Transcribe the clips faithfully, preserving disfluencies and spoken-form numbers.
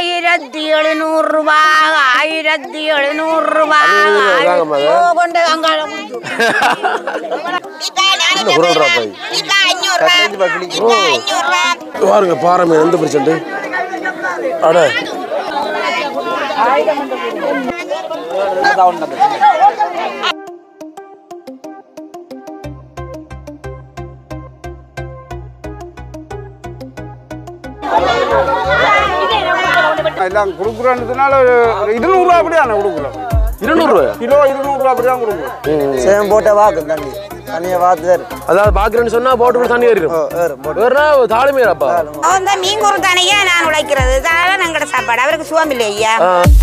ஆயிரத்தி எழுநூறு ரூபாய் ஆயிரத்தி எழுநூறு ரூபாய் கொண்டு பாருங்க பாருங்க எந்த பிரச்சனை அட எல்லாம் கொடுக்குறதுனால இருநூறு ரூபா அப்படிதானே கொடுக்குறோம். இருநூறு ரூபாய் கிலோ இருநூறு ரூபா அப்படிதான் கொடுக்குறோம். சேம் போட்ட வாக்கு தண்ணி தண்ணியை வாத்து அதாவது பாக்குறேன்னு சொன்னா போட்டு தண்ணி ஏறிடும் தாழ்மையாப்பா அந்த மீன் ஒரு தானையா நான் உழைக்கிறது தான் எங்கட சாப்பாடு அவருக்கு சுவம் இல்லையா.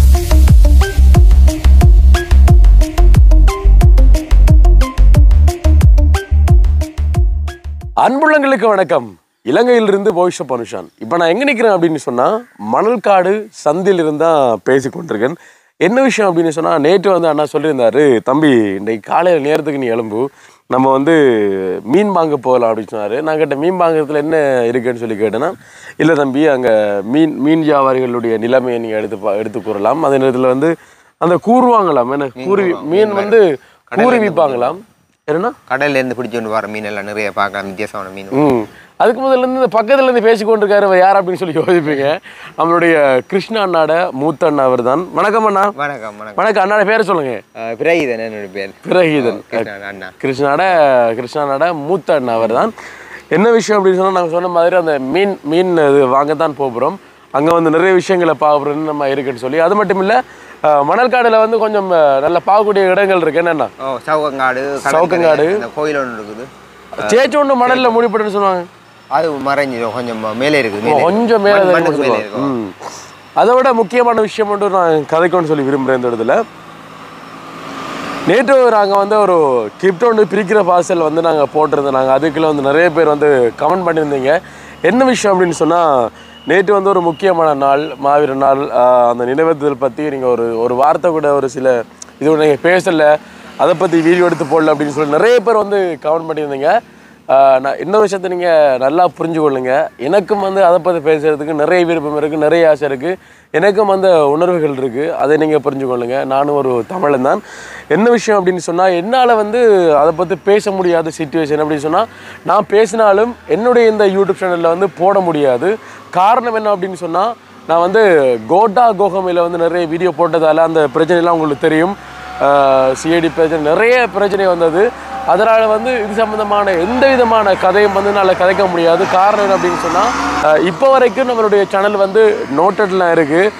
அன்புள்ளங்களுக்கு வணக்கம். இலங்கையிலிருந்து போயிஷப் அனுஷான். இப்போ நான் எங்கே நிற்கிறேன் அப்படின்னு சொன்னால் மணல்காடு சந்தில் இருந்தால் பேசி கொண்டிருக்கேன். என்ன விஷயம் அப்படின்னு சொன்னால் நேற்று வந்து அண்ணா சொல்லியிருந்தாரு, தம்பி இன்றைக்கு காலையில் நேரத்துக்கு நீ எழும்பு நம்ம வந்து மீன் வாங்க போகலாம் அப்படின்னு சொன்னார். நான் கேட்டேன் மீன் வாங்குறதுல என்ன இருக்குன்னு சொல்லி கேட்டேன்னா, இல்லை தம்பி அங்கே மீன் மீன் வியாபாரிகளுடைய நிலைமையை நீங்கள் எடுத்து பா எடுத்து கூறலாம். அதே நேரத்தில் வந்து அந்த கூறுவாங்களாம் என்ன கூறி மீன் வந்து கூறி விற்பாங்களாம். என்னன்னா கடல்ல இருந்து பிடிச்சோண்டு வர மீன் எல்லாம் நிறைய பார்க்கலாம், வித்தியாசமான மீன். ம் அதுக்கு முதல்ல இருந்து இந்த பக்கத்துல இருந்து பேசிக்கொண்டிருக்காரு யார் அப்படின்னு சொல்லி யோசிப்பீங்க. நம்மளுடைய கிருஷ்ணா அண்ணாட மூத்த அண்ணா அவர் தான். வணக்கம் அண்ணா. வணக்கம் வணக்கம். வணக்கம் அண்ணாட பேரை சொல்லுங்க. பிரகீதன் என்னோட பேர். பிரகீதன் அண்ணா. கிருஷ்ணாட கிருஷ்ணா அண்ணாட மூத்த அண்ணா அவர் தான். என்ன விஷயம் அப்படின்னு சொன்னால் நாங்கள் சொன்ன மாதிரி அந்த மீன் மீன் இது வாங்கத்தான் போகிறோம். அங்கே வந்து நிறைய விஷயங்களை பார்க்குறோன்னு நம்ம இருக்குன்னு சொல்லி, அது மட்டும் இல்லை மணல்காடுல வந்து கொஞ்சம் நல்ல பார்க்கக்கூடிய இடங்கள் இருக்கு. என்னென்னா சவுக்கங்காடு சவுக்கங்காடு கோயில் ஒன்று இருக்குது. சேச்சு ஒன்று மணலில் மூடிப்பட்டுன்னு சொன்னாங்க. அது மறைஞ்சி கொஞ்சம் மேலே இருக்குது, கொஞ்சம் மேலே. ம் அதை விட முக்கியமான விஷயம் மட்டும் நான் கதைக்கணும்னு சொல்லி விரும்புகிறேன் இந்த இடத்துல. நேற்று நாங்கள் வந்து ஒரு கிஃப்ட் ஒன்று பிரிக்கிற பார்சல் வந்து நாங்கள் போட்டிருந்தோம். நாங்கள் அதுக்குள்ளே வந்து நிறைய பேர் வந்து கமெண்ட் பண்ணியிருந்தீங்க. என்ன விஷயம் அப்படின்னு சொன்னால், நேற்று வந்து ஒரு முக்கியமான நாள், மாவீர நாள். அந்த நினைவேந்தல் பற்றி நீங்கள் ஒரு ஒரு வார்த்தை கூட ஒரு சில இது நீங்கள் பேசலை, அதை பற்றி வீடியோ எடுத்து போடல அப்படின்னு சொல்லி நிறைய பேர் வந்து கமெண்ட் பண்ணியிருந்தீங்க. நான் இன்னொரு விஷயத்தை நீங்கள் நல்லா புரிஞ்சு கொள்ளுங்க. எனக்கும் வந்து அதை பற்றி பேசுகிறதுக்கு நிறைய விருப்பம் இருக்குது, நிறைய ஆசை இருக்குது, எனக்கும் அந்த உணர்வுகள் இருக்குது. அதை நீங்கள் புரிஞ்சு கொள்ளுங்க. நானும் ஒரு தமிழன் தான். என்ன விஷயம் அப்படின்னு சொன்னால், என்னால் வந்து அதை பற்றி பேச முடியாத சிச்சுவேஷன் அப்படின்னு சொன்னால், நான் பேசினாலும் என்னுடைய இந்த யூடியூப் சேனலில் வந்து போட முடியாது. காரணம் என்ன அப்படின்னு சொன்னால், நான் வந்து கோட்டா கோகமையில் வந்து நிறைய வீடியோ போட்டதால் அந்த பிரச்சனைலாம் உங்களுக்கு தெரியும். சிஐடி பிரச்சனை நிறைய பிரச்சனை வந்தது. அதனால் வந்து இது சம்மந்தமான எந்த விதமான கதையும் வந்து என்னால் கதைக்க முடியாது. காரணம் என்ன அப்படின்னு சொன்னால், இப்போ வரைக்கும் நம்மளுடைய சேனல் வந்து நோட்டட்லாம் இருக்குது.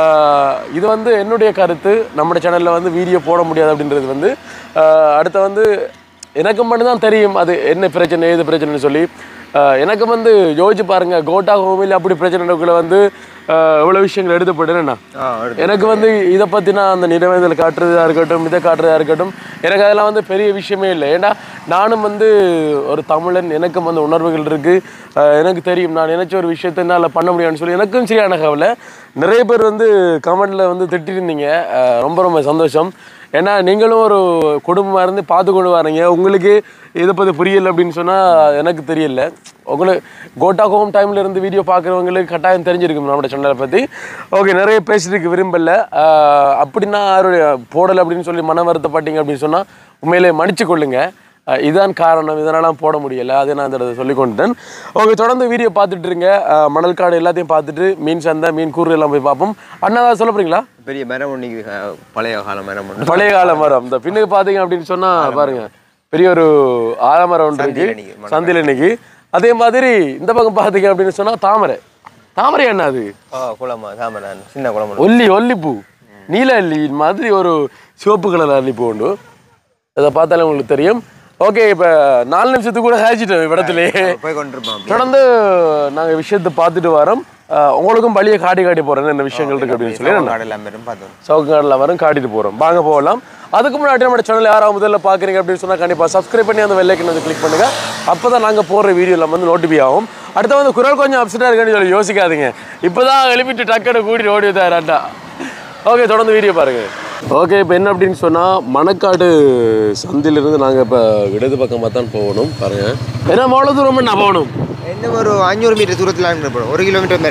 இது வந்து என்னுடைய கருத்து. நம்மளுடைய சேனலில் வந்து வீடியோ போட முடியாது அப்படின்றது வந்து அடுத்த வந்து எனக்கு மட்டும்தான் தெரியும் அது என்ன பிரச்சனை ஏது பிரச்சனைன்னு சொல்லி. எனக்கு வந்து யோசிச்சு பாருங்கள், கோட்டா ஹோமில் அப்படி பிரச்சனைக்குள்ளே வந்து எவ்வளோ விஷயங்கள் எடுத்துப்பட்டுன்னா, எனக்கு வந்து இதை பற்றினா அந்த நினைவேந்தல் காட்டுறதா இருக்கட்டும், இதை காட்டுறதா இருக்கட்டும், எனக்கு அதெல்லாம் வந்து பெரிய விஷயமே இல்லை. ஏன்னா நானும் வந்து ஒரு தமிழன், எனக்கும் வந்து உணர்வுகள் இருக்குது. எனக்கு தெரியும் நான் நினச்ச ஒரு விஷயத்தை என்னால் பண்ண முடியாதுன்னு சொல்லி எனக்கும் சரியான கவலை. நிறைய பேர் வந்து கமெண்டில் வந்து திட்டிருந்தீங்க. ரொம்ப ரொம்ப சந்தோஷம். ஏன்னா நீங்களும் ஒரு குடும்பமாக இருந்து பார்த்து கொண்டு வரீங்க. உங்களுக்கு இதை பற்றி புரியலை அப்படின்னு சொன்னால் எனக்கு தெரியல. உங்களுக்கு கோட்டா ஹோம் டைமில் இருந்து வீடியோ பார்க்குறவங்களுக்கு கட்டாயம் தெரிஞ்சிருக்கும் நம்மளோட சேனலை பற்றி. ஓகே, நிறைய பேசுறதுக்கு விரும்பலை. அப்படின்னா யாருடைய போடலை அப்படின்னு சொல்லி மன வருத்தப்பட்டீங்க அப்படின்னு சொன்னால் உண்மையிலே மன்னிச்சு கொள்ளுங்க. இதுதான் காரணம், இதனாலாம் போட முடியலை. அதை நான் இந்த சொல்லி கொண்டுட்டேன். ஓகே, தொடர்ந்து வீடியோ பார்த்துட்டு இருங்க. மணல்காடு எல்லாத்தையும் பார்த்துட்டு மீன் சந்தை மீன் கூறு எல்லாம் போய் பார்ப்போம். அண்ணா தான் சொல்ல போறீங்களா? பெரிய மரம் ஒன்று, பழைய கால மரம் ஒன்று. பழைய கால மரம் இந்த பின்னுக்கு பார்த்தீங்க அப்படின்னு சொன்னால் பாருங்க, பெரிய ஒரு ஆலமரம் ஒன்று இருக்கு சந்தில் இன்னைக்கு. அதே மாதிரி இந்த பக்கம் பார்த்தீங்க அப்படின்னு சொன்னால் தாமரை. தாமரை என்ன அது? குளமா தாமரை, சின்ன குளம். ஒல்லி ஒல்லிப்பூ, நீல அல்லி மாதிரி ஒரு சிவப்பு கலர் அல்லிப்பூ உண்டு. அதை பார்த்தாலே உங்களுக்கு தெரியும். ஓகே, இப்போ நாலு நிமிஷத்துக்கு கூட ஹேச்சிட்டோம் இடத்துலேயே போய் கொண்டிருப்போம். தொடர்ந்து நாங்கள் விஷயத்தை பார்த்துட்டு வரோம். உங்களுக்கும் பழியை காட்டி காட்டி போகிறேன் என்ன விஷயங்கள் இருக்குது அப்படின்னு சொல்லி சவுக்காடில் வரும் காட்டிட்டு போகிறோம். வாங்க போகலாம். அதுக்கு முன்னாடி நம்ம சேனல் யாராவது முதல்ல பார்க்குறீங்க அப்படின்னு சொன்னால் கண்டிப்பாக சப்ஸ்கிரைப் பண்ணி அந்த வெள்ளைக்கன் வந்து கிளிக் பண்ணுங்கள். அப்போ தான் நாங்கள் போடுற வீடியோவில் வந்து நோட்டிஃபை ஆகும். அடுத்த வந்து குரல் கொஞ்சம் அப்செட்டாக இருக்குன்னு சொல்லி யோசிக்காதீங்க. இப்போ தான் எழுப்பிட்டு டக்கடை கூட்டிட்டு ஓடி தாராட்டா. ஓகே, தொடர்ந்து வீடியோ பாருங்கள். ஓகே, இப்போ என்ன அப்படின்னு சொன்னால் மணக்காடு சந்திலிருந்து நாங்கள் இப்போ இடது பக்கமாக தான் போகணும். பாருங்கள், ஏன்னா அவ்வளோ தூரம் நான் போகணும். என்ன ஒரு அஞ்சூறு மீட்டர் தூரத்தில் போகணும். ஒரு கிலோமீட்டர் மேலே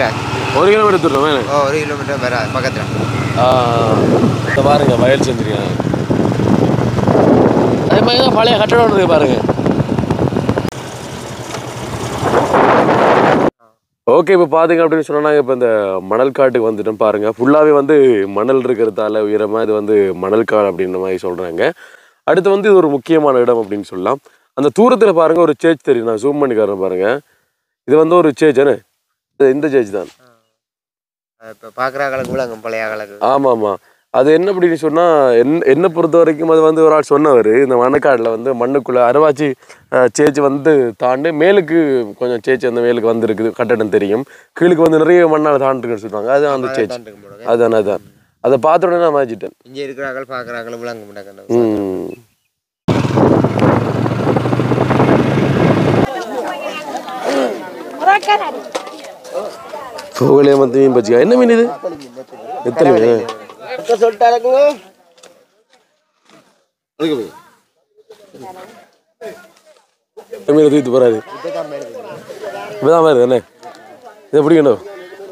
ஒரு கிலோமீட்டர் தூரம் வேணும். ஓ ஒரு கிலோமீட்டர் வேற பக்கத்தில். இந்த பாருங்க வயல் செஞ்சுருக்காங்க. அதே மாதிரி தான் பழைய கட்டடம் இருக்கு பாருங்க. ஓகே, இப்போ பார்த்தீங்க அப்படின்னு சொன்னாங்க, இப்போ இந்த மணல் காட்டுக்கு வந்துட்டோம் பாருங்கள். ஃபுல்லாகவே வந்து மணல் இருக்கிறதால உயரமாக இது வந்து மணல் காடு அப்படின்ற மாதிரி சொல்கிறாங்க. அடுத்து வந்து இது ஒரு முக்கியமான இடம் அப்படின்னு சொல்லலாம். அந்த தூரத்தில் பாருங்கள் ஒரு சேர்ச் தெரியும், நான் ஜூம் பண்ணி காரணம் பாருங்கள். இது வந்து ஒரு சேர்ச் தானே, இந்த சேர்ச் தான் இப்போ பார்க்குற காலக்கு விளங்க பழைய காலக்கு. ஆமாம் ஆமாம். அது என்ன அப்படின்னு சொன்னால், என் என்னை பொறுத்த வரைக்கும் அது வந்து ஒரு ஆள் சொன்னவர், இந்த மணக்காட்டில் வந்து மண்ணுக்குள்ளே அரைவாச்சி சேச்சு வந்து தாண்டு மேலுக்கு கொஞ்சம் சேச்சு அந்த மேலுக்கு வந்துருக்குது கட்டடம் தெரியும், கீழுக்கு வந்து நிறைய மண்ணால் தாண்டிருக்குன்னு சொல்லுவாங்க. அதுதான் அந்த சேச்சு. அதுதான் அதுதான் அதை பார்த்த உடனே நான் மாற்றிட்டேன். இங்கே இருக்கிறாங்க பார்க்குறாங்க விளங்க மாட்டாங்க. ம் கோவிலே மற்ற மீன் பச்சிக்கா. என்ன மீன் இது? எத்தனை மீன் சொல்லிட்டாருக்குங்க. மீனை தூக்கிட்டு போறாரு. இப்பதான் வருது என்ன இதை பிடிக்கணும்.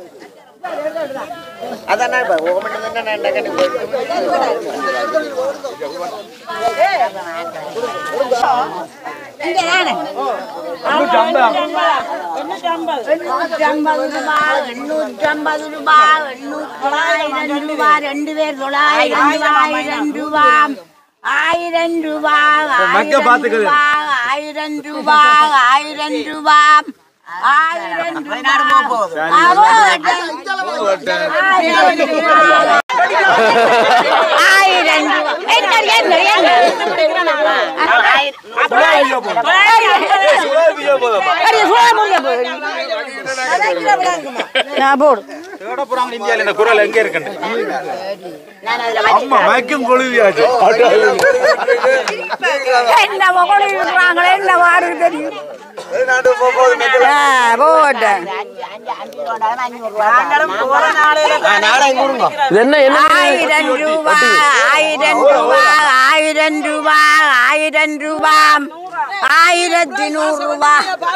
ரெண்டு பேர் தொள்ளாயிரம் ரூபா ஆயிரம் ரூபா ஆயிரம் ரூபா ஆயிரம் ரூபா ஆயிரம் குரல் எங்க இருக்கு? ஆயிரம் ரூபா ஆயிரம் ரூபா ஆயிரம் ரூபா ஆயிரம் ரூபா ஆயிரத்தி நூறு ரூபா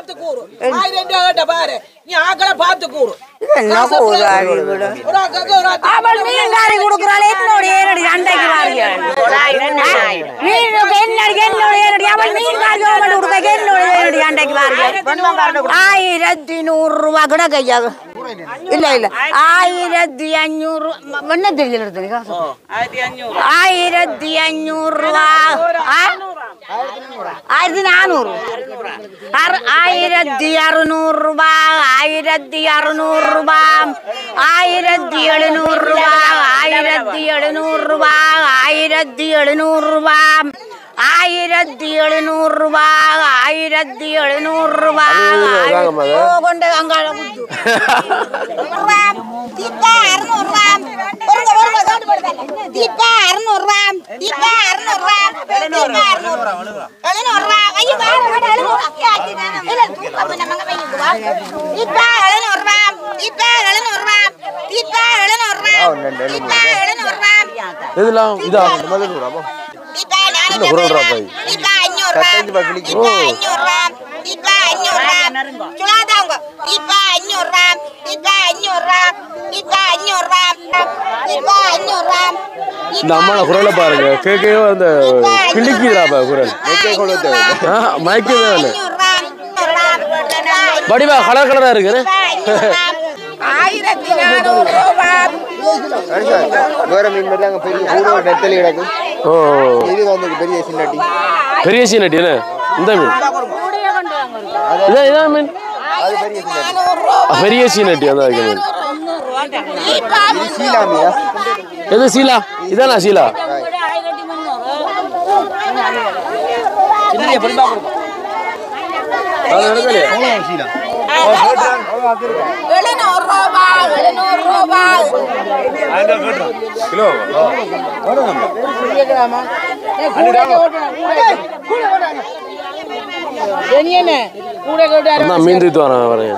அவள் மீன்காரி கொடுக்குறாள். என்னோட ஏனடி அண்டைக்கு வார்கள் என்னோட ஏனடி அவள் மீன்காரி கொடுக்க என்னோட ஏனடி அண்டைக்கு வார்கள். ஆயிரத்தி நூறு ரூபா கூட கையாக இல்ல இல்ல ஆயிரத்தி அஞ்சூறு என்ன தெரியல ஆயிரத்தி அஞ்சூறு ரூபா ஆயிரத்தி நானூறு ஆயிரத்தி அறுநூறு ரூபா ஆயிரத்தி அறுநூறு ரூபா ஆயிரத்தி எழுநூறு ரூபா ஆயிரத்தி எழுநூறு ரூபா ஆயிரத்தி எழுநூறு ரூபா ஆயிரத்தி எழுநூறு ரூபா ஆயிரத்தி எழுநூறு ரூபா கொண்டு அங்காள குத்து தீபா அறுநூறு ரூபா தீபா அறுநூறு ரூபா தீபா அறுநூறு ரூபா தீபா அறுநூறு எழுநூறு ரூபா ஐயோ தீபா எழுநூறு ரூபா தீபா எழுநூறு ரூபா தீபா எழுநூறு ரூபா தீபா எழுநூறு ரூபா இதெல்லாம் இதா தீபா இந்த குரல் ராபாய் தீபா அஞ்சூறு ரூபா தீபா அஞ்சூறு ரூபா தீபா அஞ்சூறு ரூபா சுலாதாங்க தீபா அஞ்சூறு ரூபா தீபா அஞ்சூறு ரூபா தீபா அஞ்சூறு ரூபா தீபா அஞ்சூறு ரூபா இந்த அம்மாவோட குரலை பாருங்க, கேட்கவே அந்த கிளிக்குறாப்பா குரல். மயக்கவே படிவா கலர் கலரா இருக்கு. ஆயிரத்தி நானூறு ரூபா வேற மீன் மாதிரி அங்கே பெரிய நெத்தலி கிடக்கு. ஓ இது வந்து பெரிய சீனட்டி. பெரிய சீனட்டி என்ன இந்த மீன்? இதான் இதான் மீன் பெரிய சீனட்டி. அதான் மீன் சீலாமியா? எது சீலா? இதானா சீலா? எழுநூறு ரூபா எழுநூறு ரூபா கிலோ மீன் தூத்து வரேன் வரேன்.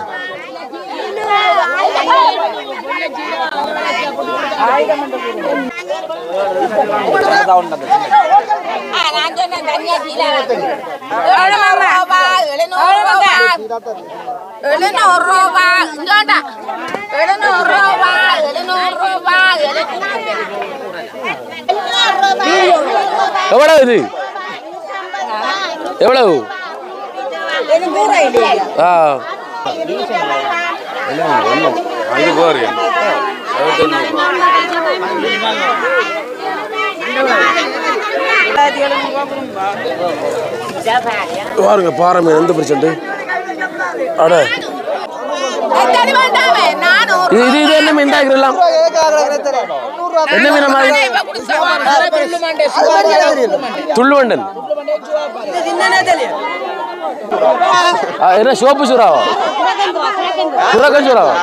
எவ்வளவு இது எவ்வளவு ஆ அங்கே போறீங்க பாருங்க பாறை மீன் எந்த பிரச்சனை அட இது இது இது என்ன மீன் ஆகிறலாம் என்ன மீன் துள்ளுவண்டன் என்ன சோப்பு சூறாவா சுரக்கன் சூறாவா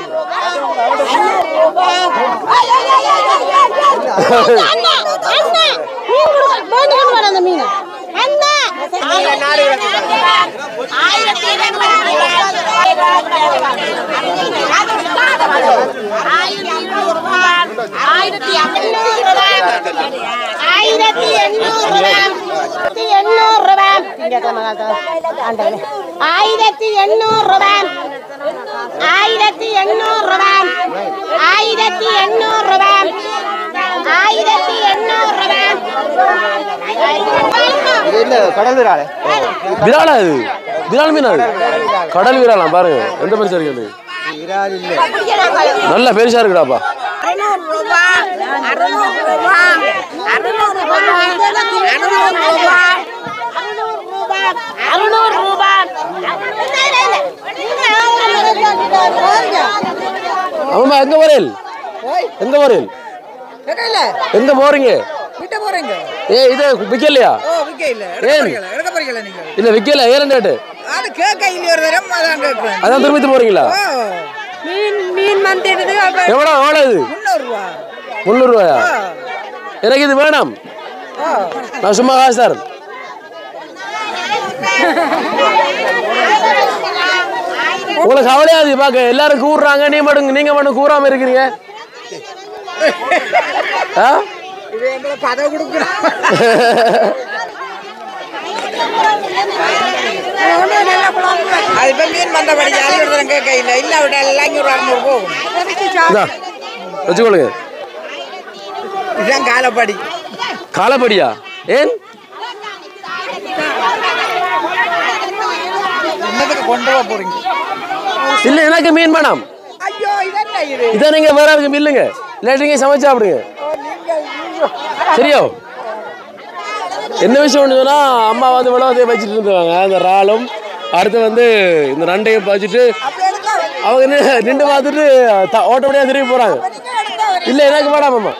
ஆயிரத்தி எண்ணூறு ரூபாய் ஆயிரத்தி எண்ணூறு ரூபாய் ஆயிரத்தி எண்ணூறு ரூபாய் ஆயிரத்தி எண்ணூறு ரூபாய் கடல் விரால் விராலா இது விரால் மீனா கடல் விராலாம் பாருங்க எந்த பெருசா இருக்கு நல்ல பெருசா இருக்குடாப்பா ஆமா எங்க போறேன் எங்க போறேன் எங்க போறீங்க ஏ இது விக்கலையா இல்ல விக்கல ஏன் ரேட்டு அதான் திரும்பி போறீங்களா எவ்வளவு எவ்வளவு இது முன்னூறு ரூபாயா எனக்கு இது வேணாம் நான் சும்மா காசு சார் உங்களுக்கு கவலையாது பாக்க எல்லாரும் கூறுறாங்க நீ மட்டும் நீங்க மட்டும் கூறாம இருக்கிறீங்க வச்சுக்கொள்ளுங்க காலப்படி காலப்படியா ஏன் கொண்டு போறீங்க இல்ல எனக்கு மீன் வேணாம் இதை நீங்க வேற இருக்கு இல்லைங்க இல்லாட்டி நீங்க சமைச்சு சாப்பிடுங்க சரியோ என்ன விஷயம் சொன்னா அம்மா வந்து விளவத்தையும் வச்சுட்டு இருந்தாங்க அந்த இறாலும் அடுத்து வந்து இந்த நண்டையும் வச்சுட்டு அவங்க நின்று பார்த்துட்டு ஓட்டப்படியா திரும்பி போறாங்க இல்ல எனக்கு வேணாம் அம்மா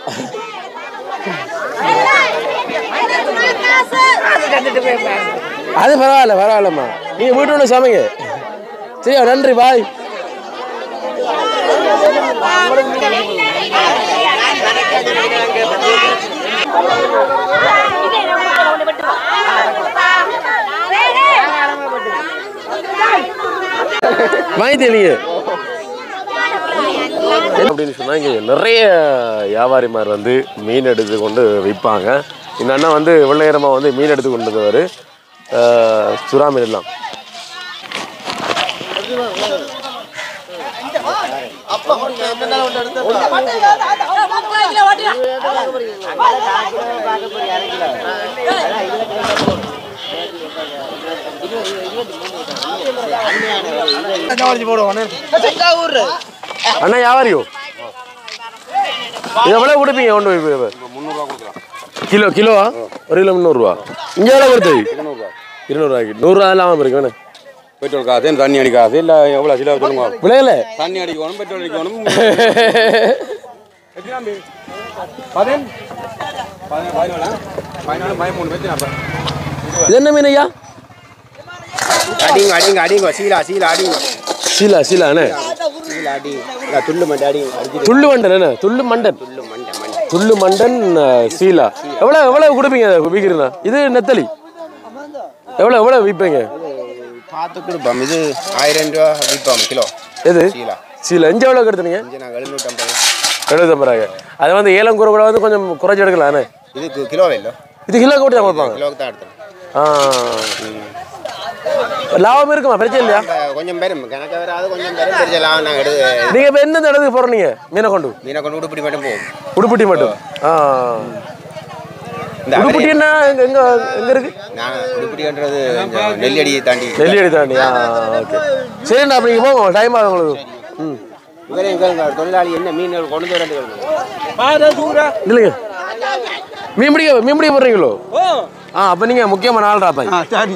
அது பரவாயில்ல பரவாயில்லம்மா நீங்க வீட்டு ஒன்று சமைங்க சரியா நன்றி பாய் வாங்கி தெரியல அப்படின்னு சொன்னா இங்க நிறைய வியாபாரிமார் வந்து மீன் எடுத்து கொண்டு விற்பாங்க இந்த அண்ணா வந்து வெள்ளையரமா வந்து மீன் எடுத்து கொண்டு வருவாரு சுறா மீன் எல்லாம் அண்ணா வியாபாரியோ எவ்வளவு கொடுப்பீங்க கொண்டு கிலோ கிலோவா ஒரு கிலோ முந்நூறுரூவா இங்கே எவ்வளோ கொடுத்து இருநூறுவாய்க்கு நூறுரூவா இல்லாமல் இருக்கு வேணும் பெட்ரோல் காசு தண்ணி அடிக்காது இல்லை எவ்வளோ சில சொல்லுங்க விலையில தண்ணி அடிக்கணும் பெட்ரோல் அடிக்கணும் இது என்ன மீன் ஐயா அடிங்க அடிங்க அடிங்க சீலா சீலா அடிங்க சீலா சீலா அண்ணே சீலா அடிங்க துள்ளு மண்டை அடிங்க துள்ளு மண்டன் என்ன துள்ளு மண்டன் துள்ளு மண்டன் சீலா எவ்வளோ எவ்வளோ கொடுப்பீங்க விற்கிறீங்களா இது நெத்தலி எவ்வளோ எவ்வளோ விற்பீங்க பார்த்து கொடுப்போம் இது ஆயிரம் ரூபா விற்போம் கிலோ எது சீலா சீலா இஞ்சி எவ்வளோ எடுத்துனீங்க நாங்கள் எழுநூற்றம்பது எழுநூற்றம்பது ரூபாய் அது வந்து ஏலம் கூற கூட வந்து கொஞ்சம் குறைச்சி எடுக்கலாம் அண்ணே இதுக்கு கிலோ இல்லை இது கிலோ கூட்டி தான் கொடுப்பாங்க கிலோக்கு தான் எடுத்தோம். ஆ லாபம் இருக்குமா பிரச்சனை இல்லையா? கொஞ்சம் பேரும் கணக்கு வராது, கொஞ்சம் பேரும் பெரிய லாபம் நாங்கள் எடுத்து. நீங்கள் இப்போ எந்த இடத்துக்கு போகிறோம் நீங்கள் மீனை கொண்டு? மீனை கொண்டு உடுப்படி மட்டும் போவோம். உடுப்பட்டி மட்டும்? ஆ உடுப்பட்டின்னா எங்கே எங்கே எங்கே இருக்குது? நான் உடுப்படின்றது நெல்லியடியை தாண்டி. நெல்லியடி தாண்டி. ஆ ஓகே சரிண்ணா. அப்போ நீங்கள் போங்க, டைம் ஆகும் உங்களுக்கு. ம் இவரே எங்கள் தொழிலாளி என்ன மீன்கள் கொண்டு வரது இல்லைங்க, மீன் பிடிக்க மீன் பிடிக்க போடுறீங்களோ? ஆ அப்போ நீங்கள் முக்கியமான ஆள் ராப்பாய். சரி.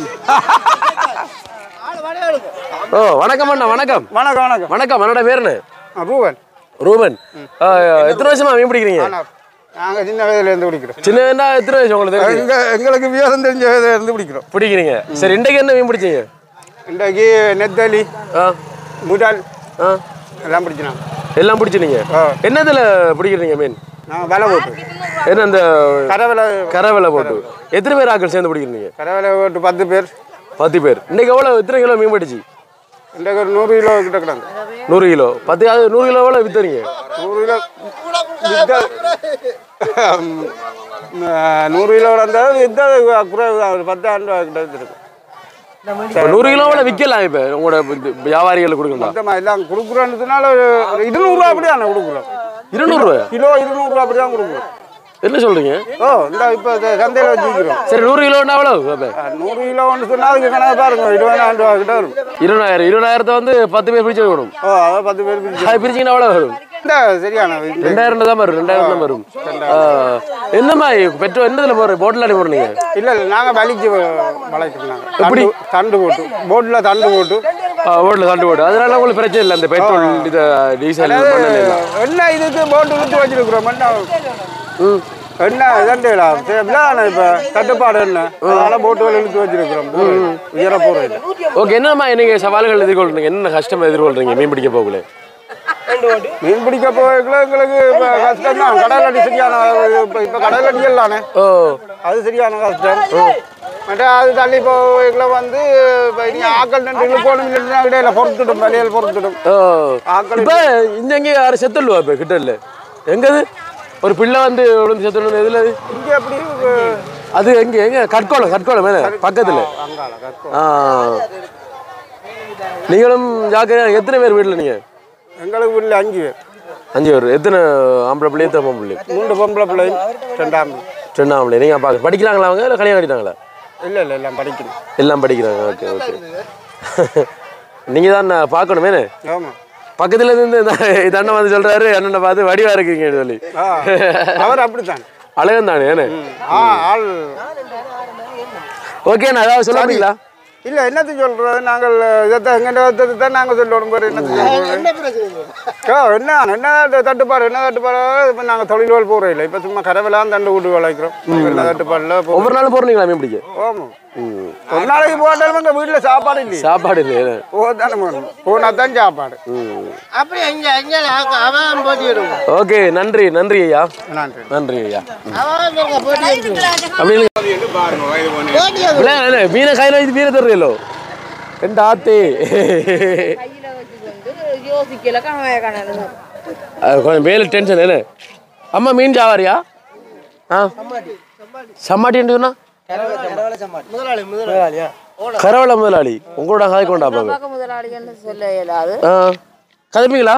ஓ வணக்கம் அண்ணா. வணக்கம் வணக்கம் வணக்கம் வணக்கம். என்னோட பேர் என்ன? ரூபன். ரூபன். எத்தனை வருஷமா மீன் பிடிக்கிறீங்க? நாங்கள் சின்ன வயதுலேருந்து பிடிக்கிறோம். சின்னதுன்னா எத்தனை வயசு உங்களுக்கு? எங்க எங்களுக்கு விவரம் தெரிஞ்ச வயதுலேருந்து பிடிக்கிறோம். பிடிக்கிறீங்க. சரி இன்றைக்கு என்ன மீன் பிடிச்சீங்க? இன்றைக்கு நெத்தலி, ஆ முடால் ஆ எல்லாம் பிடிச்சினாங்க. எல்லாம் பிடிச்சினீங்க. என்னதில் பிடிக்கிறீங்க மீன்? நாங்கள் விலை போட்டு என்ன அந்த கரை விலை கரை விலை போட்டு. எத்தனை பேர் ஆக்கள் சேர்ந்து பிடிக்கிறீங்க? கரை விலை போட்டு பத்து பேர். பத்து பேர். இன்னைக்கு எவ்வளோ எத்தனை கிலோ மீன் பிடிச்சி? இன்றைக்கு ஒரு நூறு கிலோ கிட்ட கிடாங்க. நூறு கிலோ. பத்து அது நூறு கிலோ எவ்வளோ விற்றுறீங்க? நூறு கிலோ வித்தா நூறு கிலோ இருந்தாலும் வித்தா குறைவு ஒரு பத்து ஆண்டு கிட்ட வித்துருக்கும். இப்போ நூறு கிலோ எவ்வளோ விற்கலாம்? இப்போ உங்களோட வியாபாரிகளுக்கு கொடுக்கணும். மொத்தமாக எல்லாம் கொடுக்குறோன்றதுனால ஒரு இருநூறுவா அப்படி தானே கொடுக்குறோம். இருநூறுவா கிலோ இருநூறுவா அப்படி தான் கொடுக்குறோம். என்ன சொல்றீங்க? ஓ இந்த இப்போ சந்தையில் வச்சுக்கிறோம். சரி நூறு கிலோன்னா எவ்வளோ? நூறு கிலோன்னு சொன்னால் அதுக்கு கணக்கு பாருங்க இருபதாயிரம் ரூபா கிட்ட வரும். இருபதாயிரம். இருபதாயிரத்தை வந்து பத்து பேர் பிரிச்சு வரும். ஓ அதான் பத்து பேர் பிரிச்சு அது பிரிச்சிங்கன்னா எவ்வளோ வரும்? இந்த சரியான ரெண்டாயிரம் தான் வரும். ரெண்டாயிரம் தான் வரும். என்னம்மா பெட்ரோல் என்னதில் போடுற? போட்டில் அடி போடுறீங்க? இல்லை இல்லை நாங்கள் வலிக்கு வளைக்கிறோம். எப்படி தண்டு போட்டு போட்டில் தண்டு போட்டு போட்டில் தண்டு போட்டு அதனால உங்களுக்கு பிரச்சனை இல்லை. அந்த பெட்ரோல் இது டீசல் என்ன இதுக்கு போட்டு விட்டு வச்சிருக்கிறோம். என்ன ம் என்ன இதண்டா இப்போ தட்டுப்பாடு என்ன அதனால போட்டுகள் இழுத்து வச்சிருக்கிறோம். உயர போகிறோம். ஓகே. என்னம்மா நீங்கள் சவால்கள் எதிர்கொள்றீங்க? என்ன கஷ்டம் எதிர்கொள்றீங்க மீன் பிடிக்க போகல? மீன் பிடிக்க போகல எங்களுக்கு இப்போ கஷ்டம் தான். கடல் அடி சரியான இப்போ இப்போ கடல் அடிக்கலானே. ஓ அது சரியான கஷ்டம். மற்ற அது தள்ளி போகல வந்து இப்போ நீங்கள் ஆக்கள் நின்று போகணும் இல்லைன்னா இடையில பொறுத்துடும் வழியில் பொறுத்துடும். ஆக்கள் இப்போ இந்த எங்கே யாரும் செத்துடுவா? இப்போ கிட்ட இல்லை எங்கது ஒரு பிள்ளை வந்து விழுந்து செத்துடணும். எதில் அது? இங்கே எப்படி அது எங்கே எங்கே கற்கோளம் கற்கோளம் மேலே பக்கத்தில். ஆ நீங்களும் ஜாக்கிரதையா. எத்தனை பேர் வீட்டில் நீங்கள்? எங்களுக்கு வீட்டில் அஞ்சு பேர். அஞ்சு பேர். எத்தனை ஆம்பளை பிள்ளை எத்தனை பொம்பளை? மூன்று பொம்பளை பிள்ளை ரெண்டாம் ரெண்டாம் பிள்ளை. நீங்கள் பார்க்க படிக்கிறாங்களா அவங்க? இல்லை கல்யாணம் கட்டிட்டாங்களா? இல்லை இல்லை எல்லாம் படிக்கணும். எல்லாம் படிக்கிறாங்க. Okay okay. நீங்கள் தான் பார்க்கணுமே. ஆமாம் பக்கத்துல இருந்து இந்த அண்ணன் வந்து சொல்றாரு அண்ணனை பார்த்து வடிவா இருக்கீங்கன்னு சொல்லி. அவர் அப்படித்தான் அழகன் தானே ஏன்னு. ஓகே நான் ஏதாவது சொல்ல முடியுங்களா? இல்லை என்னத்துக்கு சொல்றது நாங்கள் இதைத்தான் எங்கிட்ட தான் நாங்கள் சொல்லணும் பாரு. என்னத்துக்கு என்ன என்ன தட்டுப்பாடு என்ன தட்டுப்பாடு இப்போ நாங்கள் தொழில்கள் போகிறோம் இல்லை. இப்போ சும்மா கரவெல்லாம் தண்டு விட்டு விளைக்கிறோம். என்ன தட்டுப்பாடில் ஒவ்வொரு நாளும் போகிறீங்களா மீன் பிடிக்க? ஆமாம் ஒரு நாளைக்கு போட்டாலும் எங்கள் வீட்டில் சாப்பாடு இல்லை. சாப்பாடு இல்லை போதானே போகணும். போனால் தான் சாப்பாடு. அப்படி எங்க எங்க அவன் போட்டிடுவோம். ஓகே நன்றி நன்றி ஐயா. நன்றி நன்றி ஐயா. அவன் போட்டி மீனை கையில் வச்சு மீனை தர்றீங்களோ? ரெண்டு ஆத்தே கொஞ்சம் மேலே டென்ஷன் என்ன? அம்மா மீன் ஜாவாரியா? ஆ சம்மாட்டின்னு சொன்னா கரவள முதலாளி. உங்களோட கதை கொண்டா பாக்க முதலாளின்னு சொல்ல இயலாது. ஆ கதைப்பீங்களா?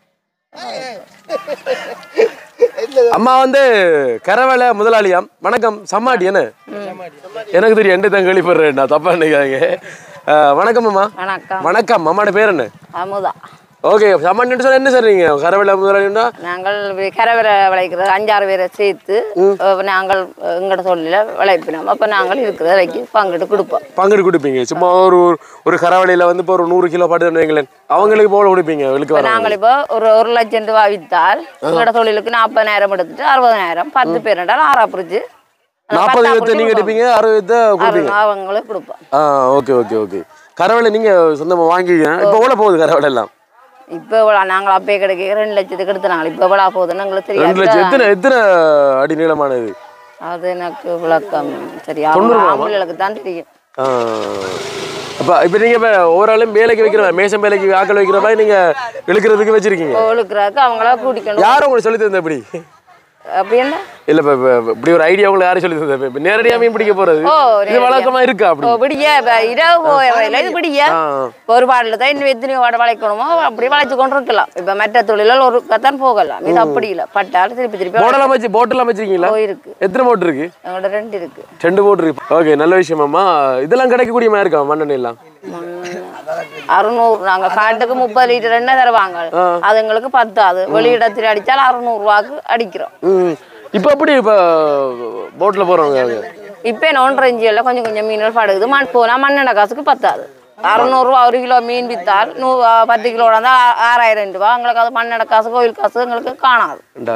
அம்மா வந்து கரவள முதலாளியாம். வணக்கம். சம்மாட்டி என்ன? எனக்கு தெரியும். எந்த தான் கேள்விப்படுறேன் நான் தப்பா நினைக்காதீங்க. வணக்கம் அம்மா. வணக்கம். வணக்கம். அம்மாவோட பேர் என்ன? அமுதா. ஓகே சம்மாட்டின்னு சொன்னா என்ன சொல்றீங்க? கரவள முதலாளின்னா நாங்கள் கரவரை விளைக்கிறது அஞ்சாறு பேரை சேர்த்து நாங்கள் எங்களோட தொழில விளைப்பினோம். அப்போ நாங்கள் இருக்கிற வரைக்கும் பங்கிட்டு கொடுப்போம். பங்கிட்டு கொடுப்பீங்க. சும்மா ஒரு ஒரு கரவளையில வந்து இப்போ ஒரு நூறு கிலோ பாட்டு வைங்களேன் அவங்களுக்கு போல கொடுப்பீங்க. நாங்கள் இப்போ ஒரு ஒரு லட்சம் ரூபா வித்தால் எங்களோட தொழிலுக்கு நாற்பதாயிரம் எடுத்துட்டு அறுபதாயிரம் பத்து பேர் ரெண்டாலும் ஆறா பிரிச்சு நாற்பது வித்து நீங்க எடுப்பீங்க அறுபது வித்து கொடுப்பீங்க அவங்களுக்கு கொடுப்போம். ஆ ஓகே ஓகே ஓகே. கரவளை நீங்க சொந்தமா வாங்கிக்கீங்க. இப்போ எவ்வளோ போகுது கரவளை எல்லாம்? இப்போ எவ்வளோ நாங்கள் அப்பயே கிடைக்க ரெண்டு லட்சத்துக்கு எடுத்துனாங்க. இப்போ எவ்வளோ போகுதுன்னு எங்களுக்கு தெரியாது. ரெண்டு லட்சம் எத்தனை எத்தனை அடி நீளமானது? அது எனக்கு விளக்கம் சரியா ஆம்பளைகளுக்கு தான் தெரியும். அப்போ இப்போ நீங்கள் இப்போ ஓவராலும் வேலைக்கு வைக்கிற மேசம் வேலைக்கு ஆக்கள் வைக்கிற மாதிரி நீங்கள் இழுக்கிறதுக்கு வச்சிருக்கீங்க? இழுக்கிறதுக்கு அவங்களா கூட்டிக்கணும். யாரும் உங்களுக்கு சொல்லி தந்தா எப்படி? அப்படி என்ன இல்ல இப்ப இப்படி ஒரு ஐடியா உங்களுக்கு யாரும் சொல்லி தந்தது இப்ப நேரடியா மீன் பிடிக்க போறது இது வழக்கமா இருக்கா அப்படி பிடிக்க இரவு போயில இது பிடிக்க ஒரு பாடல தான் இன்னும் எத்தனையோ வாட வளைக்கணுமோ அப்படி வளைச்சு கொண்டு இருக்கலாம் இப்ப மற்ற தொழிலால் ஒரு கத்தான் போகலாம் இது அப்படி இல்ல பட்டாலும் திருப்பி திருப்பி போட்டெல்லாம் வச்சு போட்டெல்லாம் வச்சிருக்கீங்களா இருக்கு எத்தனை போட் இருக்கு எங்களோட ரெண்டு இருக்கு ரெண்டு போட் இருக்கு ஓகே நல்ல விஷயமாம்மா இதெல்லாம் கிடைக்கக்கூடிய மாதிரி இருக்கா மண்ணெண்ணெய் எல்லாம் அறுநூறு நாங்க காட்டுக்கு முப்பது லிட்டர் எண்ணெய் தருவாங்க அது எங்களுக்கு பத்தாது வெளியிடத்தில் அடிச்சால் அறுநூறு ரூபாய்க்கு அடிக்கிறோம் இப்ப எப்படி இப்ப போட்ல போறவங்க இப்ப ஒன்றரை இஞ்சி எல்லாம் கொஞ்சம் கொஞ்சம் மீன்கள் படுகுது மண் போனா மண்ணெண்ணெய் காசுக்கு பத்தாது அறுநூறு ரூபா ஒரு கிலோ மீன் வித்தால் நூ பத்து கிலோ இருந்தா ஆறாயிரம் ரூபாய் எங்களுக்கு அது மண்ணெண்ணெய் காசு கோயில் காசு எங்களுக்கு காணாது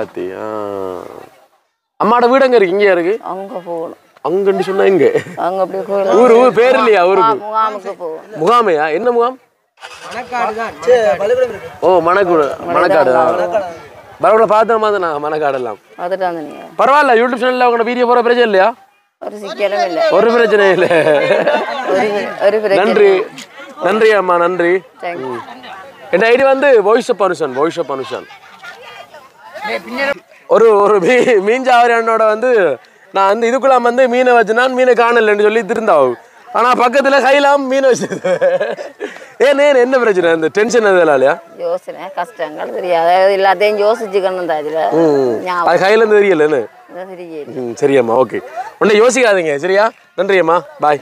அம்மாவோட வீடு எங்க இருக்கு இங்கே இருக்கு அங்க போகணும் அங்கன்னு சொன்னா எங்க அங்க அப்படியே கோயில் ஊர் ஊர் பேர் இல்லையா ஊருக்கு முகாமுக்கு போகணும் முகாமையா என்ன முகாம் ஓ மணக்கூட மணக்காடு பரவாயில்ல பார்த்த மாதிரி நான் மணக்காடெல்லாம் அதுதான் பரவாயில்ல யூடியூப் சேனல்ல உங்களோட வீடியோ போற பிரச்சனை இல்லையா ஒரு சிக்கலும் இல்லை ஒரு பிரச்சனை இல்லை ஒரு பிரச்சனை நன்றி நன்றி அம்மா நன்றி என் ஐடி வந்து வாய்ஸ் ஆஃப் அனுஷன் வாய்ஸ் ஆஃப் அனுஷன் ஒரு ஒரு மீ மீன் ஜாவரி அண்ணோட வந்து நான் வந்து இதுக்குள்ள வந்து மீனை வச்சுனான் மீனை காணலன்னு சொல்லி திருந்தாவும் ஆனா பக்கத்துல கையிலாம் மீன் வச்சு ஏன் ஏன் என்ன பிரச்சனை இந்த டென்ஷன் எதுலாலையா யோசனை கஷ்டங்கள் தெரியாது எல்லாத்தையும் யோசிச்சுக்கணும் தான் இதுல அது கையில இருந்து தெரியல என்ன சரியாம்மா ஓகே உடனே யோசிக்காதீங்க சரியா நன்றி அம்மா பாய்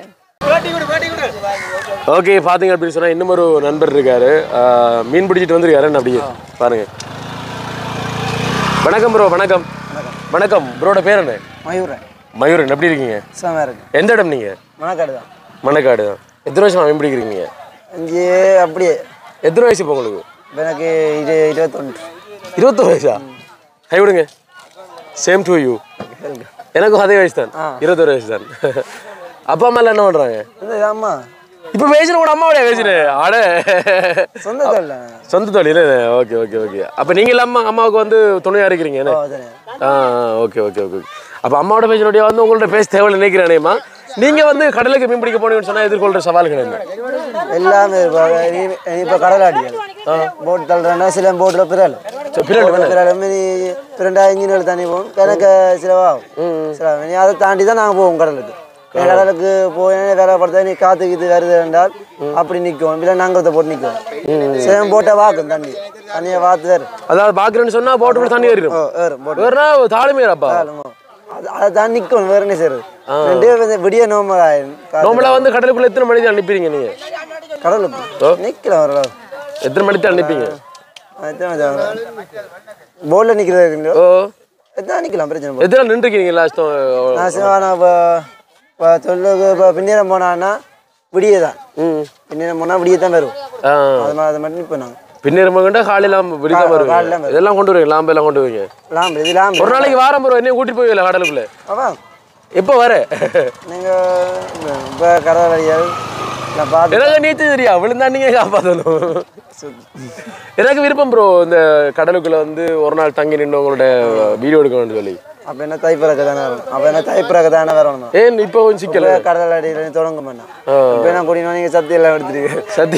ஓகே பாத்தீங்க அப்படின்னு சொன்னா இன்னும் ஒரு நண்பர் இருக்காரு மீன் பிடிச்சிட்டு வந்திருக்காரு என்ன அப்படியே பாருங்க வணக்கம் ப்ரோ வணக்கம் வணக்கம் ப்ரோட பேர் என்ன மயூரன் மயூரன் எப்படி இருக்கீங்க எந்த இடம் நீங்க மணக்காடு தான் மணக்காடு தான் எத்தனை வருஷம் மீன் பிடிக்கிறீங்க அஞ்சு அப்படியே எத்தனை வயசு இப்போ உங்களுக்கு எனக்கு இது இருபத்தொன்று இருபத்தொரு வயசா கை விடுங்க சேம் டு யூ எனக்கும் அதே வயசு தான் இருபத்தொரு வயசு தான் அப்பா அம்மா எல்லாம் என்ன பண்றாங்க அம்மா இப்போ பேசுன கூட அம்மாவோட பேசுனேன் ஆட சொந்த தொழில் சொந்த தொழில் ஓகே ஓகே ஓகே அப்போ நீங்கள் அம்மா அம்மாவுக்கு வந்து துணையாக இருக்கிறீங்க என்ன ஆ ஓகே ஓகே ஓகே அப்போ அம்மாவோட பேசினோடைய வந்து உங்கள்ட்ட பேச தேவையில்லை நினைக்கிறேனேம்மா நீங்கள் வந்து கடலுக்கு மீன் பிடிக்க போனீங்கன்னு சொன்னால் எதிர்கொள்கிற சவால்கள் என்ன எல்லாமே இப்போ கடல் அடியாது போட் தள்ளுறேன்னா சில போட்டில் பிறல் பிறல் பிறண்டா இன்ஜினியர் தண்ணி போகும் எனக்கு சிலவாகும் சில அதை தாண்டி தான் நாங்கள் போவோம் கடலுக்கு கடலுக்கு போய் வேலை படுத்தா நீ காத்து கீத்து வருது என்றால் அப்படி நிற்கும் இல்லை நாங்கள் போட்டு நிற்கும் சேம் போட்டை வாக்கும் தண்ணி தண்ணியை வாத்து வேறு அதாவது பார்க்குறேன்னு சொன்னால் போட்டுக்குள்ள தண்ணி ஏறிடும் வேறும் போட்டு வேறுனா தாழ்மையாப்பா அது அதை தான் நிற்கும் வேறு என்ன செய்யறது ரெண்டு விடிய நோம்பல் ஆயிடும் நோம்பலாக வந்து கடலுக்குள்ள எத்தனை மணிக்கு அனுப்பிடுங்க நீங்கள் கடலுக்கு நிற்கலாம் ஒரு எத்தனை மணிக்கு அனுப்பிங்க போர்டில் நிற்கிறது ஓ எத்தனை நிற்கலாம் பிரச்சனை எத்தனை நின்றுக்கிறீங்க லாஸ்ட்டும் நான் இப்போ தொழிலுக்கு இப்போ பின்னேறம் போனான்னா விடிய தான் பின்னேறம் போனால் விடிய தான் வரும் அது மாதிரி அதை மட்டும் இப்போ நாங்கள் பின்னேறம் கொண்டா காலையில் விடிதான் வருவாங்க இதெல்லாம் கொண்டு வருவீங்க லாம்பு எல்லாம் கொண்டு வருவீங்க லாம்பு இது லாம்பு ஒரு நாளைக்கு வாரம் போகிறோம் என்னையும் கூட்டிட்டு போவீங்களா கடலுக்குள்ள ஆமா எப்போ வர நீங்கள் இப்போ கடல் வழியால் நான் பார்த்து எனக்கு நீச்சல் தெரியா விழுந்தா நீங்கள் காப்பாற்றணும் எனக்கு விருப்பம் ப்ரோ இந்த கடலுக்குள்ள வந்து ஒரு நாள் தங்கி நின்று உங்களோட வீடியோ எடுக்கணும்னு சொல்லி அப்போ என்ன தைப்பிறக்க தானே வரணும் அப்போ என்ன தைப்பிறக்க தானே வரணும் ஏன் இப்போ கொஞ்சம் சிக்கல கடல் அடியில் தொடங்க மாட்டேன் இப்போ என்ன கூட்டினா நீங்கள் சத்தி எல்லாம் எடுத்துருக்கீங்க சத்தி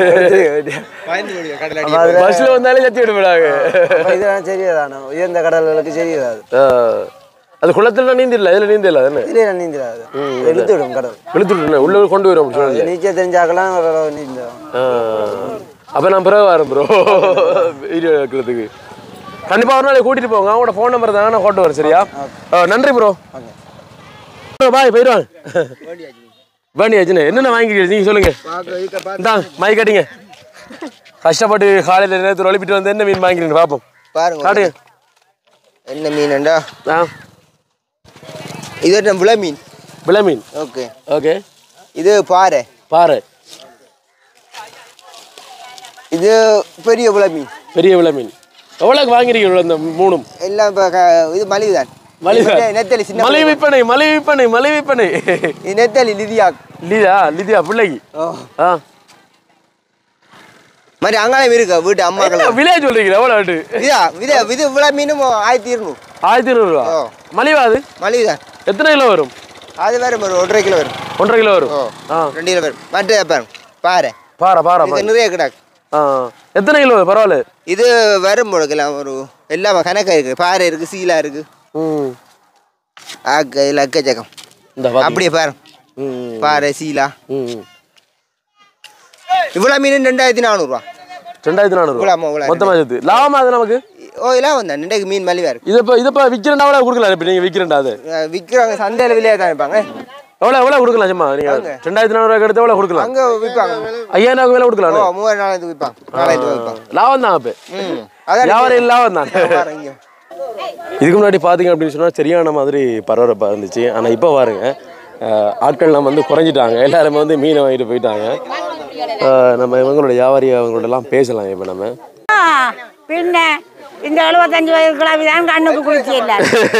பஸ்ல வந்தாலே சத்தி எடுப்படாங்க இதெல்லாம் சரியாதானே உயர்ந்த கடல்களுக்கு சரியாது அது குளத்துல நீந்திடல இதுல நீந்திடல தானே இல்லையா நீந்திடாது இழுத்து விடும் கடல் இழுத்து விடும் உள்ள கொண்டு வரும் நீச்சல் தெரிஞ்சாக்கலாம் நீந்திடும் அப்ப நான் பிறகு வரேன் ப்ரோ வீடியோ எடுக்கிறதுக்கு கண்டிப்பா ஒரு நாளைக்கு கூட்டிட்டு போங்க அவங்களோட ஃபோன் நம்பர் தாங்க நான் கொண்டு வரேன் சரியா நன்றி ப்ரோ பாய் போயிடுவாங்க வேண்டியாச்சுன்னு என்னென்ன வாங்கிக்கிறீங்க நீங்க சொல்லுங்க இந்தாங்க மை கட்டிங்க கஷ்டப்பட்டு காலையில் நேரத்தில் ஒழிப்பிட்டு வந்து என்ன மீன் வாங்கிக்கிறீங்க பார்ப்போம் பாருங்க காட்டுங்க என்ன மீன்டா ஆ இது விளை மீன் விளை மீன் ஓகே ஓகே இது பாறை பாறை இது பெரிய விளை மீன் பெரிய விளை மீன் எவ்வளோக்கு வாங்கிறீங்க இந்த மூணும் எல்லாம் இப்போ இது மலிவு தான் மலிவு நெத்தலி சின்ன மலிவு விற்பனை மலிவு விற்பனை மலிவு விற்பனை இது நெத்தலி லிதியா லிதியா லிதியா பிள்ளைக்கு ஆ மாதிரி அங்காளம் இருக்கா வீட்டு அம்மாக்கள் வில்லேஜ் சொல்றீங்க எவ்வளோ ஆட்டு இதா இது இது விளை மீனும் ஆயிரத்தி இருநூறு ஆயிரத்தி இருநூறுவா மலிவா அது மலிவு தான் எத்தனை கிலோ வரும் அது வேறு வரும் ஒன்றரை கிலோ வரும் ஒன்றரை கிலோ வரும் ஆ ரெண்டு கிலோ வரும் மற்ற பாருங்க பாறை பாறை பாறை நிறைய கிடாக்கு ஆ எத்தனை கிலோ பரவாயில்ல இது வரும் முழுக்கலாம் ஒரு எல்லாமே கணக்கா இருக்கு. பாறை இருக்கு, சீலா இருக்கு, ம் ஆக்க இல்லை அக்கச்சக்கம். இந்த பாத்தீங்க. அப்படியே பாரு, ம் பாறை சீலா. ம் இவ்வளோ மீன் ரெண்டாயிரத்தி நானூறுரூவா. ரெண்டாயிரத்தி நானூறு இவ்வளோ இவ்வளோ மொத்தமாக சேர்த்து லாபமா அது நமக்கு? ஓ இல்லை வந்தேன் இன்றைக்கு மீன் மலிவாக இருக்கு. இது இப்போ இது இப்போ விற்கிறண்டா எவ்வளோ கொடுக்கலாம்? இப்போ நீங்கள் விற்கிறண்டா அது விற்கிறாங்க சந்தையில் விலையாக தான் விற்பாங்க. எவ்வளோ எவ்வளோ கொடுக்கலாம்? சும்மா நீங்கள் ரெண்டாயிரத்தி நானூறுவாக்கு எடுத்து எவ்வளோ கொடுக்கலாம்? அங்கே விற்பாங்க ஐயாயிரம் மேலே கொடுக்கலாம். ஓ மூவாயிரம் நாலாயிரத்துக்கு விற்பாங்க, நாலாயிரத்து விற்பாங்க. லாபம் தான் அப்போ. ம் அதான் வியாபாரம் லாபம் தான். இங்கே இதுக்கு முன்னாடி பார்த்தீங்க அப்படின்னு சொன்னால் சரியான மாதிரி பரபரப்பாக இருந்துச்சு. ஆனால் இப்போ பாருங்க ஆட்கள்லாம் வந்து குறைஞ்சிட்டாங்க. எல்லாருமே வந்து மீனை வாங்கிட்டு போயிட்டாங்க. நம்ம இவங்களோட வியாபாரி அவங்களோடலாம் பேசலாம் இப்போ நம்ம. பின்ன இந்த எழுபத்தஞ்சு வயது கிளவி தான் கண்ணுக்கு குளிச்சு இல்லை.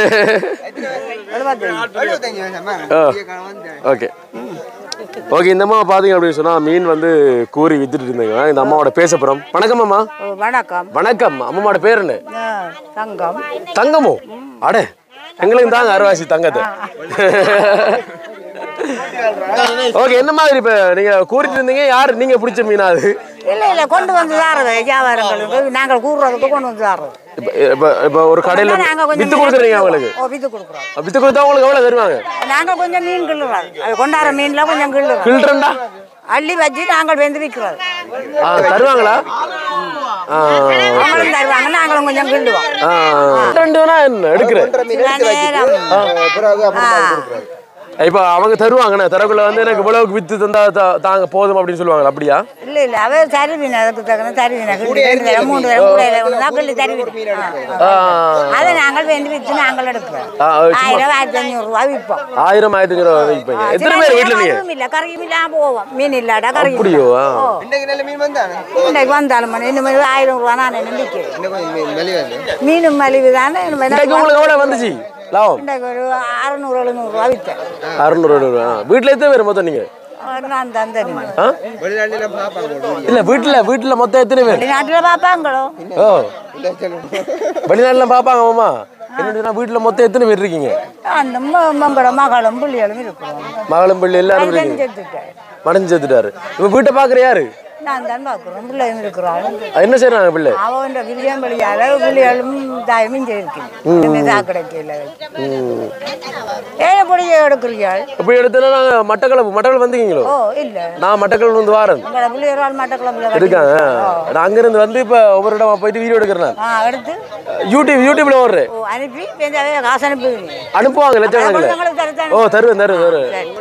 ஓகே ஓகே இந்த அம்மா பார்த்தீங்க அப்படின்னு சொன்னால் மீன் வந்து கூறி வித்துட்டு இருந்தாங்க. இந்த அம்மாவோட பேச போகிறோம். வணக்கம் அம்மா. வணக்கம். வணக்கம். அம்மாவோட பேர் என்ன? தங்கம். தங்கமோ? அடே எங்களுக்கு தாங்க அரைவாசி தங்கத்தை. ஓகே என்ன மாதிரி இப்போ நீங்கள் கூறிட்டு இருந்தீங்க? யார் நீங்கள் பிடிச்ச மீனா அது? இல்லை இல்லை கொண்டு வந்து தாரது வியாபாரங்களுக்கு நாங்கள் கூறுறதுக்கு கொண்டு வந்து தாரோம். இப்போ இப்போ இப்போ ஒரு கடையில் வித்து கொடுக்குறீங்க அவங்களுக்கு? ஓ வித்து கொடுக்குறோம். வித்து கொடுத்தா உங்களுக்கு எவ்வளோ தருவாங்க? நாங்கள் கொஞ்சம் மீன் கிள்ளுறோம். அது கொண்டாடுற மீன்ல கொஞ்சம் கிள்ளுறோம். கிள்றண்டா அள்ளி வச்சு நாங்கள் வெந்து விற்கிறோம். ஆ தருவாங்களா? அவங்களும் தருவாங்க, நாங்களும் கொஞ்சம் கிள்ளுவோம். ரெண்டு வேணா என்ன எடுக்கிறேன் இப்போ அவங்க தருவாங்கண்ணே. தரக்குள்ள வந்து எனக்கு இவ்வளவுக்கு வித்து தந்தா தாங்க போதும் அப்படின்னு சொல்லுவாங்க. அப்படியா? இல்ல இல்ல அவ தருவீங்க, அதுக்கு தகுந்த தருவீங்க. மூணு கிள்ளி தருவீங்க. அதை நாங்கள் வெந்து வித்து நாங்கள் எடுக்கிறோம். ஆயிரம் ஆயிரத்தி அஞ்சூறு ரூபா விற்போம். ஆயிரம் ஆயிரத்தி அஞ்சூறு ரூபா விற்பீங்க. எத்தனை பேர் வீட்டுல நீங்க? இல்ல கறியும் இல்லாம போவோம். மீன் இல்லாடா கறி. அப்படியோ? இன்னைக்கு வந்தாலும் இன்னும் ஆயிரம் ரூபா நான் நம்பிக்கை. மீனும் மலிவு தானே. உங்களுக்கு எவ்வளவு வந்துச்சு லாபம்? ஒரு அறுநூறு எழுநூறு ரூபா வித்தேன். அறுநூறு எழுநூறு. வீட்டுல எத்தனை பேர் மொத்தம் நீங்க? நான் தான் தெரியும். இல்ல வீட்டுல வீட்டுல மொத்தம் எத்தனை பேர்? வெளிநாட்டுல பாப்பாங்களோ? ஓ வெளிநாட்டுல பாப்பாங்க மாமா. என்னன்னா வீட்டுல மொத்தம் எத்தனை பேர் இருக்கீங்க? அந்த மங்கள மகளும் பிள்ளைகளும் இருக்கிறோம். மகளும் பிள்ளை எல்லாரும் இருக்கீங்க. மடைஞ்சு செத்துட்டாரு. இப்ப வீட்டை பாக்குற யாரு? நான் தான் பாக்குறோம். பிள்ளையும் இருக்கிறாள். என்ன செய்யறாங்க பிள்ளை? அவன் விஜயம் வெளியால பிள்ளைகளும் தாயமும் செய்யிருக்கேன். சாக்கடைக்கல ஏழை பொடியை எடுக்கிறீர்கள். இப்படி எடுத்தா நாங்க மட்டக்களப்பு மட்டக்களப்பு வந்தீங்களோ? ஓ இல்ல நான் மட்டக்களப்பு வந்து வாரேன். பிள்ளைகள் மட்டக்களப்புல இருக்காங்க. நான் அங்கிருந்து வந்து இப்ப ஒவ்வொரு இடமா போயிட்டு வீடியோ எடுக்கிறேன். எடுத்து யூடியூப் யூடியூப்ல ஓடுறேன். அனுப்பி காசு அனுப்பி அனுப்புவாங்க லட்சக்கணக்கில். ஓ தருவேன் தருவேன் தருவேன்.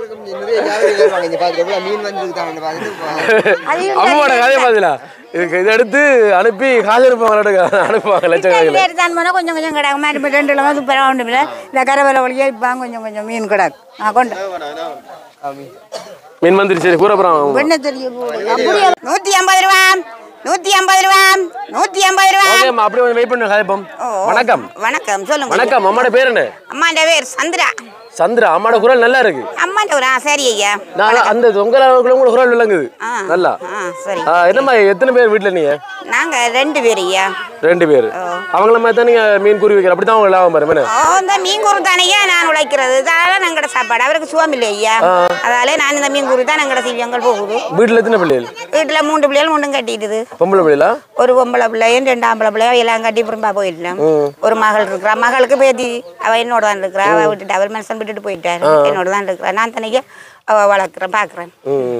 அம்மாவோட கதையை பாத்தீங்களா? இதுக்கு இதை எடுத்து அனுப்பி காசு அனுப்புவாங்க அனுப்புவாங்க லட்சக்கணக்கில். கொஞ்சம் கொஞ்சம் கிடக்கு மாதிரி ரெண்டு வந்து பரவாயில்ல. இந்த கரவேல வழியா இப்ப கொஞ்சம் கொஞ்சம் மீன் கிடக்கு. கொண்டு மீன் மந்திரி சரி கூறப்புறம் நூத்தி ஐம்பது ரூபா நூத்தி ஐம்பது ரூபா நூத்தி ஐம்பது ரூபா. அப்படியே கொஞ்சம் வெயிட் பண்ணுங்க. காயப்பம். வணக்கம். வணக்கம் சொல்லுங்க. வணக்கம். அம்மாட பேர் என்ன? அம்மாண்ட பேர் சந்திரா. சந்திரா. அம்மாட குரல் நல்லா இருக்கு. அம்மாண்ட ஒரு சரி ஐயா. நான் அந்த உங்கள கூட குரல் விளங்குது நல்லா. சரி. என்னம்மா எத்தனை பேர் வீட்டுல நீங்க? நாங்க ரெண்டு பேர் ஐயா. ரெண்டு பேர். அவங்கள மாதிரி தான் நீங்க மீன் கூறி வைக்கிற. அப்படிதான் உங்களுக்கு லாபம் பாருங்க. இந்த மீன் கூறு தானையா நான் உழைக்கிறது. அதால எங்கட சாப்பாடு. அவருக்கு சுகம் இல்லை ஐயா. அதால நான் இந்த மீன் கூறு தான் எங்கட சீவியங்கள் போகுது. வீட்டுல எத்தனை பிள்ளைகள்? வீட்டுல மூன்று பிள்ளைகள் மூண்டும் கட்டிடுது. பொம்பளை பிள்ளைகளா? ஒரு பொம்பளை பிள்ளையும் ரெண்டு ஆம்பளை பிள்ளையும் எல்லாம் கட்டி புறம்பா போயிட்டேன். ஒரு மகள் இருக்கிறா. மகளுக்கு பேத்தி அவ என்னோட தான் இருக்கிறா. அவ விட்டுட்டு அவர் மனுஷன் விட்டுட்டு போயிட்டாரு. என்னோட தான் இருக்கிறா. நான் தனிக்கு அவ வளர்க்குறேன் பாக்குறேன்.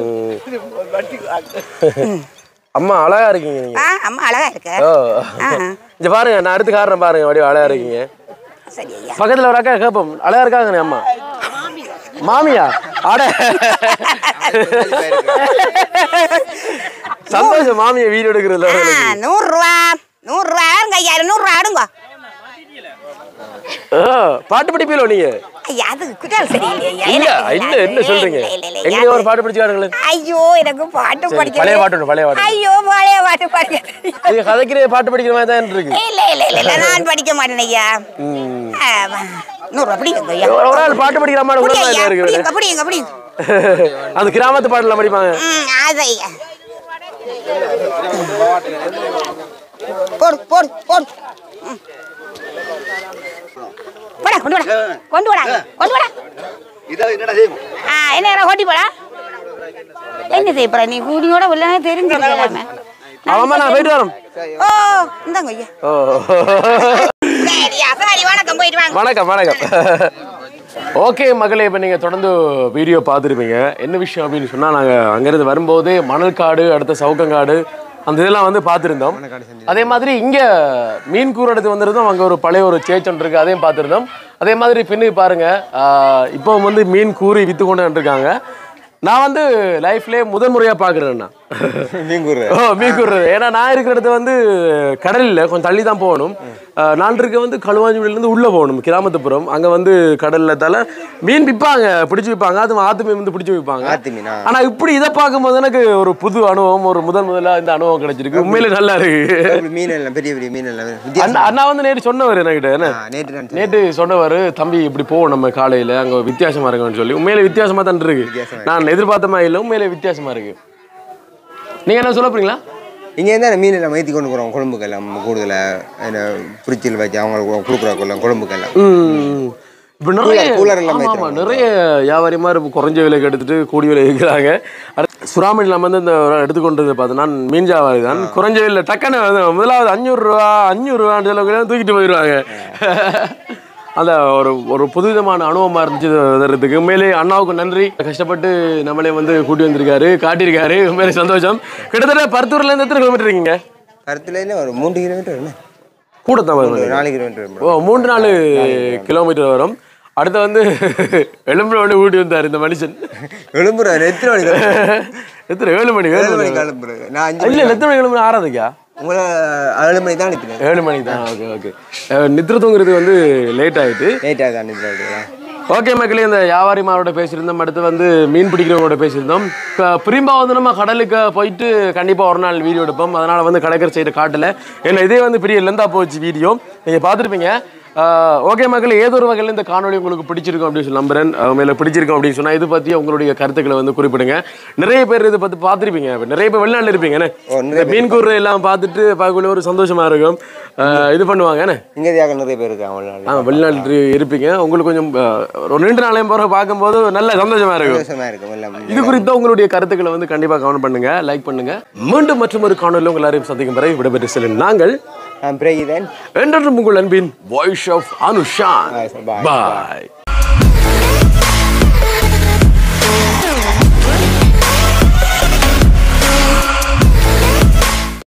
அம்மா அழகா இருக்கீங்க நீங்க. அம்மா அழகா இருக்க. இங்க பாருங்க நான் அடுத்து காரணம் பாருங்க. அப்படியே அழகா இருக்கீங்க. சரி ஐயா. பக்கத்துல ஒரு அக்கா கேப்போம் அழகா இருக்காங்க அம்மா. மாமியா? அட சந்தோஷம். மாமியை வீடு எடுக்கிறதுல நூறு ரூபா நூறு ரூபா ஐயா. நூறு ரூபா ஆடுங்க. பாட்டு படிப்பீங்களோ நீங்க? என்ன சொல்றீங்க? எங்க ஒரு பாட்டு படிச்சு? ஐயோ எனக்கு பாட்டு படிக்க பழைய பாட்டு பழைய பாட்டு. ஐயோ பழைய பாட்டு படிக்க கதைக்கிற பாட்டு படிக்கிற மாதிரி தான் இருக்கு. இல்ல இல்ல இல்ல நான் படிக்க மாட்டேன் ஐயா. நூறு அப்படி ஒரு ஆள் பாட்டு படிக்கிற மாதிரி கூட இருக்கு. அப்படி அப்படி அந்த கிராமத்து பாட்டுல படிப்பாங்க. அதையா போடு போடு போடு. போடா கொண்டு வாடா கொண்டு வாடா கொண்டு வாடா. இதோ என்னடா செய்யும்? ஆ என்ன ஓட்டி போடா. என்ன செய்ய போற நீ கூடியோட உள்ளனே தெரிஞ்சிருக்கலாமே. ஆமா நான் போயிட்டு வரேன். ஓ இந்தாங்க ஐயா. ஓ சரியா சரி வணக்கம் போயிட்டு வாங்க. வணக்கம் வணக்கம். ஓகே மகளே, இப்போ நீங்கள் தொடர்ந்து வீடியோ பார்த்துருப்பீங்க. என்ன விஷயம் அப்படின்னு சொன்னால், நாங்கள் அங்கேருந்து வரும்போதே மணல்காடு, அடுத்த சவுக்கங்காடு, அந்த இதெல்லாம் வந்து பார்த்துருந்தோம். அதே மாதிரி இங்கே மீன் கூறு எடுத்து வந்திருந்தோம். அங்கே ஒரு பழைய ஒரு சேச் ஒன்று இருக்குது, அதையும் பார்த்துருந்தோம். அதே மாதிரி பின்னுக்கு பாருங்கள், இப்போ வந்து மீன் கூறி விற்று கொண்டு வந்துருக்காங்க. நான் வந்து லைஃப்லேயே முதல் முறையாக பார்க்குறேன்னா மீன் கூறு. ஓ மீன் கூறுறது. ஏன்னா நான் இருக்கிற இடத்துல வந்து கடலில் கொஞ்சம் தள்ளி தான் போகணும். நான் இருக்க வந்து களுவாஞ்சிவிலேருந்து உள்ளே போகணும், கிராமத்துப்புறம். அங்கே வந்து கடலில் தலை மீன் விற்பாங்க, பிடிச்சி விற்பாங்க. அது ஆத்து மீன் வந்து பிடிச்சி விற்பாங்க. ஆனால் இப்படி இதை பார்க்கும்போது எனக்கு ஒரு புது அனுபவம், ஒரு முதல் முதலாக இந்த அனுபவம் கிடைச்சிருக்கு. உண்மையிலே நல்லா இருக்கு. மீன் எல்லாம் பெரிய பெரிய மீன் எல்லாம் அண்ணா அண்ணா வந்து நேற்று சொன்னவர் என்கிட்ட, என்ன நேற்று சொன்னவர், தம்பி இப்படி போவோம் நம்ம காலையில், அங்கே வித்தியாசமாக இருக்குன்னு சொல்லி. உண்மையிலே வித்தியாசமாக தான் இருக்கு. நான் எதிர்பார்த்த மாதிரி இல்லை, உண்மையிலே வித்தியாசமாக இருக்கு. நீங்கள் என்ன சொல்ல போறீங்களா? இங்கே இருந்தால் மீன் எல்லாம் ஏற்றி கொண்டு போகிறோம் குழம்புக்கெல்லாம், கூடுதலாக என்ன பிரிச்சில் வச்சு அவங்களுக்கு கொடுக்குறோம் குழம்புக்கெல்லாம். இப்போ நிறைய ஆமாம் நிறைய வியாபாரிமார் இப்போ குறைஞ்ச விலைக்கு எடுத்துட்டு கூடிய விலை இருக்கிறாங்க. அடுத்து சுறாமணி நம்ம வந்து இந்த எடுத்துக்கொண்டது பார்த்தோன்னா மீன் வியாபாரி தான். குறைஞ்ச விலையில் டக்குன்னு முதலாவது அஞ்சூறுரூவா அஞ்சூறுரூவான்னு சொல்ல தூக்கிட்டு போயிடுவாங்க. அந்த ஒரு ஒரு புதுவிதமான அனுபவமாக இருந்துச்சு தரத்துக்கு. உண்மையிலே அண்ணாவுக்கு நன்றி. கஷ்டப்பட்டு நம்மளே வந்து கூட்டி வந்திருக்காரு, காட்டியிருக்காரு. உண்மையிலே சந்தோஷம். கிட்டத்தட்ட பருத்தூர்லேருந்து எத்தனை கிலோமீட்டர் இருக்கீங்க? பருத்துலேருந்து ஒரு மூன்று கிலோமீட்டர் கூட தான் வரும். நாலு கிலோமீட்டர் ஓ மூன்று நாலு கிலோமீட்டர் வரும். அடுத்து வந்து எலும்புல வந்து ஊட்டி வந்தார் இந்த மனுஷன். எழும்புற எத்தனை மணி எத்தனை ஏழு மணி ஏழு மணி கிளம்புற நான் இல்லை எத்தனை மணி கிளம்புற ஆறாதுக்கா? உங்களை ஏழு மணிக்கு தான் நிற்கிறேன். ஏழு மணிக்கு தான். Okay okay. நித்திர தூங்குறது வந்து லேட் ஆகிட்டு லேட்டாக தான் நிற்கிறேன். ஓகே மக்களே, இந்த வியாபாரிமாரோட பேசியிருந்தோம். அடுத்து வந்து மீன் பிடிக்கிறவங்களோட பேசியிருந்தோம். பிரிம்பா வந்து நம்ம கடலுக்கு போயிட்டு கண்டிப்பாக ஒரு நாள் வீடியோ எடுப்போம். அதனால் வந்து கடற்கரை சைடு காட்டலை. ஏன்னா இதே வந்து பெரிய லெந்தாக போச்சு வீடியோ, நீங்கள் பார்த்துருப்பீங்க. ஓகே மக்கள், ஏதோ ஒரு வகையில் இந்த காணொலி உங்களுக்கு பிடிச்சிருக்கும் அப்படின்னு சொல்லி நம்புறேன். மேலே பிடிச்சிருக்கும் அப்படின்னு சொன்னால் இது பற்றி உங்களுடைய கருத்துக்களை வந்து குறிப்பிடுங்க. நிறைய பேர் இதை பற்றி பார்த்துருப்பீங்க, நிறைய பேர் வெளிநாட்டில் இருப்பீங்க. இந்த மீன் கூறு எல்லாம் பார்த்துட்டு பார்க்கக்கூடிய ஒரு சந்தோஷமாக இருக்கும். இது பண்ணுவாங்க. இங்கே நிறைய பேர் இருக்காங்க. ஆ வெளிநாட்டு இருப்பீங்க. உங்களுக்கு கொஞ்சம் ஒரு நீண்ட நாளையும் போகிற பார்க்கும்போது நல்ல சந்தோஷமாக இருக்கும். இது குறித்த உங்களுடைய கருத்துக்களை வந்து கண்டிப்பாக கவனம் பண்ணுங்க, லைக் பண்ணுங்க. மீண்டும் மற்றும் ஒரு காணொலியில் உங்கள் எல்லாரையும் சந்திக்கும் வரை விடைபெற்று செல்லும் நாங்கள் என்றும் உங்கள் அன்பின் வாய்ஸ் ஆஃப் அனுஷான். பாய்.